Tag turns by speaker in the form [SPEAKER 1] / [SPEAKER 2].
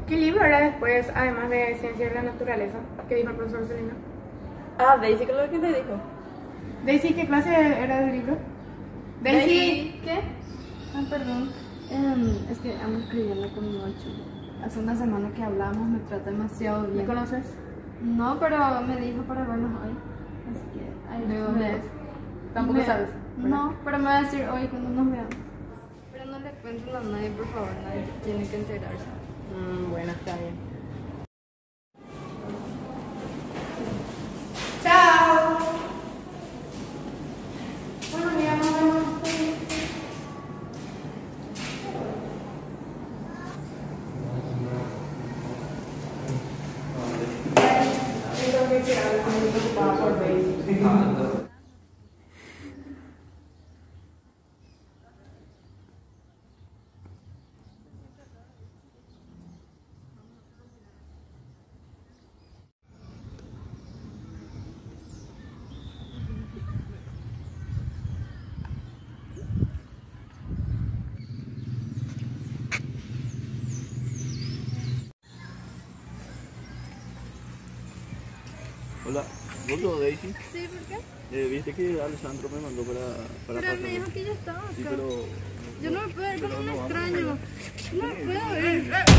[SPEAKER 1] ¿Qué libro era después, además de Ciencia de la Naturaleza? ¿Qué dijo el profesor Celina?
[SPEAKER 2] Ah, Daisy, ¿qué es lo que te dijo?
[SPEAKER 1] Daisy, ¿qué clase era del libro? Daisy, ¿qué?
[SPEAKER 3] Ah, perdón. Es que ando escribiendo con mi noche. Hace una semana que hablamos, me trata demasiado bien.
[SPEAKER 1] ¿Me conoces?
[SPEAKER 3] No, pero me dijo para vernos hoy. Así que... ahí
[SPEAKER 1] ¿De dónde
[SPEAKER 3] me-
[SPEAKER 1] es? Tampoco
[SPEAKER 3] me-
[SPEAKER 1] sabes.
[SPEAKER 3] No, pero me va a decir hoy cuando nos veamos. Pero no le cuenten a nadie, por favor, nadie tiene que enterarse.
[SPEAKER 1] Bueno, está bien. Chao. Bueno, amiga, nos vemos. Tengo que decir algo, estoy muy preocupada por Daisy.
[SPEAKER 4] Hola, ¿vos sos Daisy?
[SPEAKER 3] Sí, ¿por qué?
[SPEAKER 4] Viste que Alessandro me mandó para
[SPEAKER 3] Pero
[SPEAKER 4] pasar.
[SPEAKER 3] me dijo que ya estaba acá.
[SPEAKER 4] Sí, pero
[SPEAKER 3] Yo no me puedo ver con un
[SPEAKER 4] no vamos.
[SPEAKER 3] extraño. No me puedo ver.